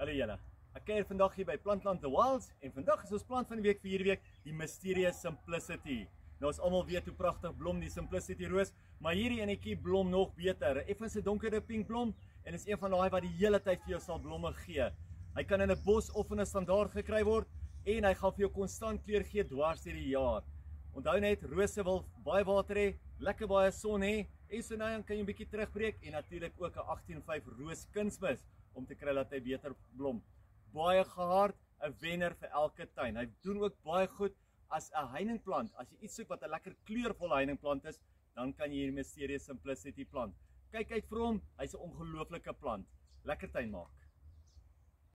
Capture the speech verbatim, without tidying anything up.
Hallo julle. Ek kuier vandag hier by Plantland The Wilds en vandag is ons plant van die week vir hierdie week die Mysterious Simplicity. Nou ons almal weet hoe pragtig blom die Simplicity roos, maar hierdie enetjie blom nog beter. Effens 'n donkerder pink blom en is een van daai wat die hele tyd vir jou sal blomme gee. Hy kan in 'n bos of in 'n standaard gekry word en hy gaan vir jou konstant kleur gee dwars deur die jaar. Onthou net, rose wil baie water hê, lekker baie son hê en so nou kan jy 'n bietjie terugbreek en natuurlik ook 'n agttien vyf roos kunsmis om te kry dat hy beter blom. Baie gehard, 'n wenner vir elke tuin. Hy doen ook baie goed as 'n heiningplant. As jy iets soek wat 'n lekker kleurvolle heiningplant is, dan kan jy hierdie Mysterious Simplicity plant. Kyk uit vir hom, hy's 'n ongelooflike plant. Lekker tuin maak.